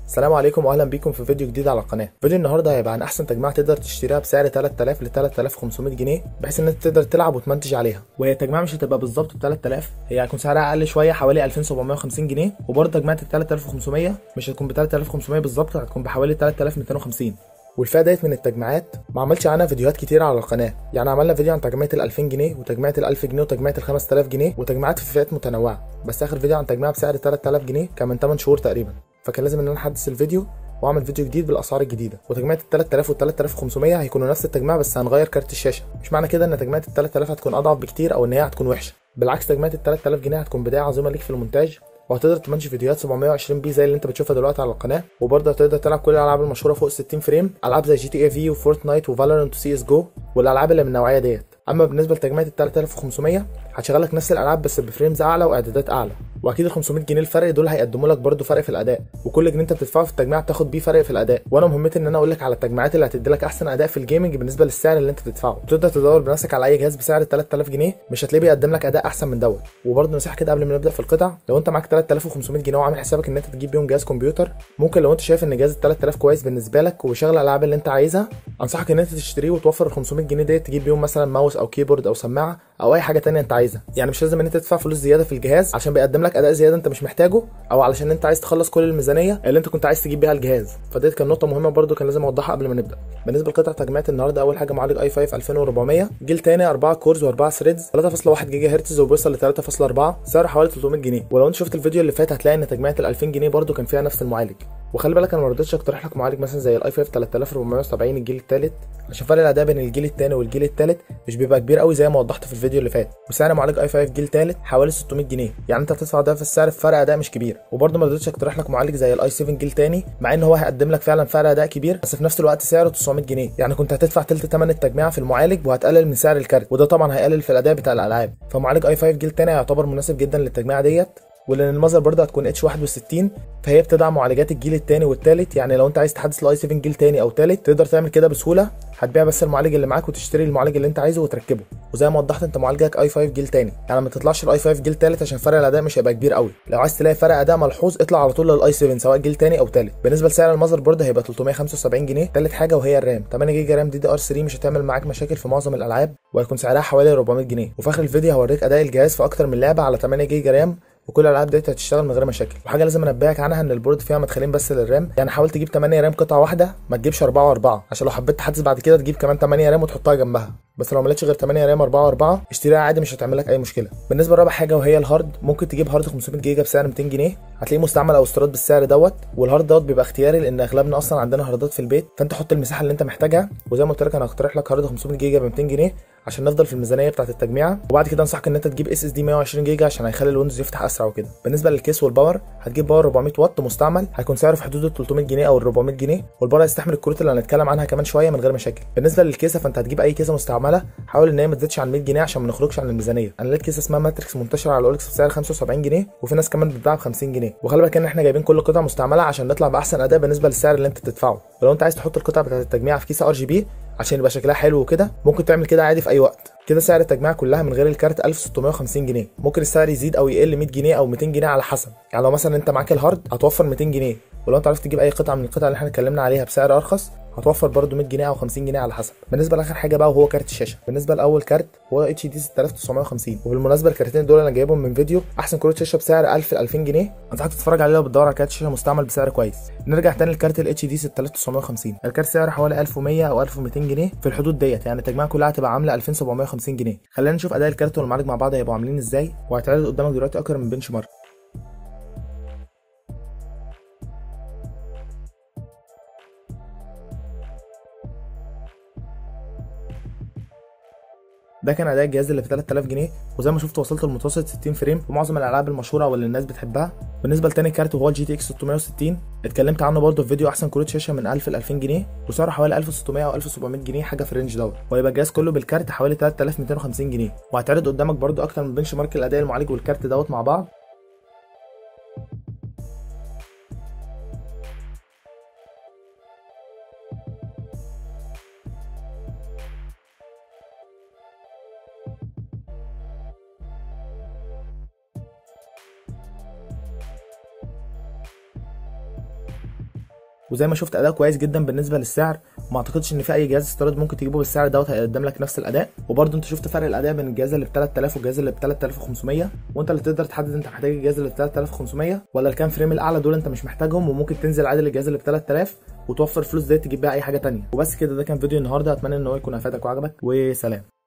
السلام عليكم واهلا بيكم في فيديو جديد على القناه. فيديو النهارده هيبقى عن احسن تجميعه تقدر تشتريها بسعر 3000 ل 3500 جنيه بحيث ان انت تقدر تلعب وتمنتج عليها. وهي تجميعه مش هتبقى بالظبط ب 3000، هي هيكون سعرها اقل شويه حوالي 2750 جنيه، وبرده تجميعه ال 3500 مش هتكون ب 3500 بالظبط، هتكون بحوالي 3250. والفئه ديت من التجميعات ما عملتش عنها فيديوهات كتير على القناه، يعني عملنا فيديو عن تجميعه ال 2000 جنيه وتجميعه ال 1000 جنيه وتجميعه ال 5000 جنيه وتجميعات في فئات متنوعه، بس اخر فيديو عن تجميعه بسعر 3000 جنيه كان من 8 شهور تقريبا، فكان لازم ان انا احدث الفيديو واعمل فيديو جديد بالاسعار الجديده. وتجميعه ال 3000 وال 3500 هيكونوا نفس التجميعه بس هنغير كارت الشاشه، مش معنى كده ان تجميعه ال 3000 هتكون اضعف بكتير او ان هي هتكون وحشه، بالعكس تجميعه ال 3000 جنيه هتكون بدايه عظيمه ليك في المونتاج، وهتقدر تمنتج فيديوهات 720 بي زي اللي انت بتشوفها دلوقتي على القناه، وبرضه هتقدر تلعب كل الالعاب المشهوره فوق 60 فريم، العاب زي جي تي اي في وفورتنايت وفالورانت وسي اس جو والالعاب اللي من النوعيه ديت. اما بالنسبه لتجميعه ال 3500 هتشغلك نفس الالعاب بس بفريمز اعلى واعدادات اعلى، واكيد ال 500 جنيه الفرق دول هيقدموا لك برضه فرق في الاداء، وكل جنيه انت بتدفعه في التجميع بتاخد بيه فرق في الاداء، وانا مهمتي ان انا اقول لك على التجميعات اللي هتدي لك احسن اداء في الجيمنج بالنسبه للسعر اللي انت بتدفعه. تقدر تدور بنفسك على اي جهاز بسعر 3000 جنيه مش هتلاقيه بيقدم لك اداء احسن من دوت. وبرضه نصيحه كده قبل ما نبدا في القطع، لو انت معاك 3500 جنيه وعامل حسابك ان انت تجيب بيهم جهاز كمبيوتر، ممكن لو انت شايف ان جهاز ال 3000 كويس بالنسبه لك وبيشغل الالعاب اللي انت عايزها، انصحك ان انت تشتريه وتوفر ال 500 جنيه ديت تجيب بيهم مثلا ماوس او كيبورد او سماعه او اي حاجه تانية انت عايزها. يعني مش لازم ان انت تدفع فلوس زياده في الجهاز عشان بيقدم لك اداء زياده انت مش محتاجه، او علشان انت عايز تخلص كل الميزانيه اللي انت كنت عايز تجيب بيها الجهاز. فديت كان نقطه مهمه برده كان لازم اوضحها قبل ما نبدا. بالنسبه لقطع تجميعات النهارده، اول حاجه معالج اي 5 2400 جيل تاني 4 كورز و4 ثريدز 3.1 جيجا هرتز وبيوصل ل 3.4، سعره حوالي 300 جنيه. ولو انت شفت الفيديو اللي فات هتلاقي ان تجميعه ال 2000 جنيه برده كان فيها نفس المعالج. وخلي بالك انا ما رضيتش اقترح لك معالج مثلا زي الاي 5 3470 الجيل الثالث عشان فرق الاداء بين الجيل الثاني والجيل الثالث مش بيبقى كبير قوي زي ما وضحت في الفيديو اللي فات، وسعر معالج اي 5 جيل ثالث حوالي 600 جنيه، يعني انت هتدفع ده في السعر في فرق اداء مش كبير. وبرده ما رضيتش اقترح لك معالج زي الاي 7 جيل ثاني مع ان هو هيقدم لك فعلا فرق اداء كبير، بس في نفس الوقت سعره 900 جنيه، يعني كنت هتدفع ثلث ثمن التجميع في المعالج وهتقلل من سعر الكارت، وده طبعا هيقلل في الاداء بتاع الالعاب. فمعالج اي 5 جيل ثاني يعتبر مناسب جدا للتجميع ديت، ولان المذر برضه هتكون اتش 61 فهي بتدعم معالجات الجيل الثاني والثالث، يعني لو انت عايز تحدث الاي 7 جيل ثاني او ثالث تقدر تعمل كده بسهوله، هتبيع بس المعالج اللي معاك وتشتري المعالج اللي انت عايزه وتركبه. وزي ما وضحت انت معالجك اي 5 جيل ثاني، يعني ما تطلعش الاي 5 جيل ثالث عشان فرق الاداء مش هيبقى كبير قوي. لو عايز تلاقي فرق اداء ملحوظ اطلع على طول للاي 7 سواء جيل ثاني او ثالث. بالنسبه لسعر المذر بورد هيبقى 375 جنيه. ثالث حاجه وهي الرام 8 جيجا رام دي دي ار 3 مش هتعمل معاك مشاكل في معظم الالعاب، وهيكون سعرها حوالي 400 جنيه. وفي اخر الفيديو هوريك اداء الجهاز في اكتر من لعبه على 8 جيجا رام، وكل الالعاب ديت هتشتغل من غير مشاكل. وحاجه لازم انبهك عنها ان البورد فيها مدخلين بس للرام، يعني حاول تجيب 8 رام قطعه واحده ما تجيبش 4 و4 عشان لو حبيت تحدث بعد كده تجيب كمان 8 رام وتحطها جنبها، بس لو ما لقيتش غير 8 رام 4 و4 اشتريها عادي مش هتعمل لك اي مشكله. بالنسبه لرابع حاجه وهي الهارد، ممكن تجيب هارد 500 جيجا بسعر 200 جنيه، هتلاقيه مستعمل او استيراد بالسعر دوت، والهارد دوت بيبقى اختياري لان اغلبنا اصلا عندنا هاردات في البيت، فانت حط المساحه اللي انت محتاجها. وزي ما قلت لك انا هقترح لك هارد 500 جيجا ب 200 جنيه عشان نفضل في الميزانيه بتاعه التجميع، وبعد كده انصحك ان انت تجيب اس اس دي 120 جيجا عشان هيخلي الويندوز يفتح اسرع وكده. بالنسبه للكيس والباور، هتجيب باور 400 واط مستعمل هيكون سعره في حدود ال 300 جنيه او ال 400 جنيه، والباور هيستحمل الكروت اللي هنتكلم عنها كمان شويه من غير مشاكل. بالنسبه للكيسه فانت هتجيب اي كيسه مستعمله، حاول ان هي ما تزيدش عن 100 جنيه عشان ما نخرجش عن الميزانيه. انا لقيت كيسه اسمها ماتريكس منتشره على اولكس بسعر 75 جنيه، وفي ناس كمان بتبيعها ب 50 جنيه. وخلي بالك ان احنا جايبين كل قطعه مستعمله عشان نطلع باحسن اداء بالنسبه للسعر اللي انت تدفعه. ولو انت عايز تحط القطع بتاعه التجميع في كيسه ار جي بي عشان يبقى شكلها حلو وكده، ممكن تعمل كده عادي في اي وقت. كده سعر التجميع كلها من غير الكارت 1650 جنيه، ممكن السعر يزيد او يقل 100 جنيه او 200 جنيه على حسب، يعني لو مثلا انت معاك الهارد هتوفر 200 جنيه، ولو انت عرفت تجيب اي قطعه من القطع اللي احنا اتكلمنا عليها بسعر ارخص هتوفر برده 100 جنيه او 50 جنيه على حسب. بالنسبه لاخر حاجه بقى وهو كارت الشاشه، بالنسبه لاول كارت هو اتش دي 6950، وبالمناسبه الكارتين دول انا جايبهم من فيديو احسن كروت شاشه بسعر 1000 ل 2000 جنيه، انصحك تتفرج عليه لو بتدور على كارت شاشه مستعمل بسعر كويس. نرجع تاني لكارت الاتش دي 6950، الكارت سعره حوالي 1100 او 1200 جنيه في الحدود ديت، يعني التجميع كلها هتبقى عامله 2750 جنيه. خلينا نشوف اداء الكارت والمعالج مع بعض هيبقوا عاملين ازاي، وهتعرض قدامك دلوقتي اكتر من بنش مارك. ده كان اداء الجهاز اللي ب 3000 جنيه، وزي ما شفت وصلت لمتوسط 60 فريم في معظم الالعاب المشهوره واللي الناس بتحبها. بالنسبه لتاني كارت وهو الجي تي اكس 660 اتكلمت عنه برده في فيديو احسن كروت شاشه من 1000 ل 2000 جنيه، وسعره حوالي 1600 او 1700 جنيه حاجه في الرينج دوت، وهيبقى الجهاز كله بالكارت حوالي 3250 جنيه. وهتعرض قدامك برده اكتر من بنش مارك الاداء المعالج والكارت دوت مع بعض. وزي ما شفت اداء كويس جدا بالنسبه للسعر، وما اعتقدش ان في اي جهاز استيراد ممكن تجيبه بالسعر دوت هيقدم لك نفس الاداء. وبرده انت شفت فرق الاداء بين الجهاز اللي ب 3000 والجهاز اللي ب 3500، وانت اللي تقدر تحدد انت محتاج الجهاز اللي ب 3500 ولا الكام فريم الاعلى دول انت مش محتاجهم، وممكن تنزل عادي للجهاز اللي ب 3000 وتوفر الفلوس دي تجيب بيها اي حاجه تانية. وبس كده، ده كان فيديو النهارده، اتمنى ان هو يكون افادك وعجبك، وسلام.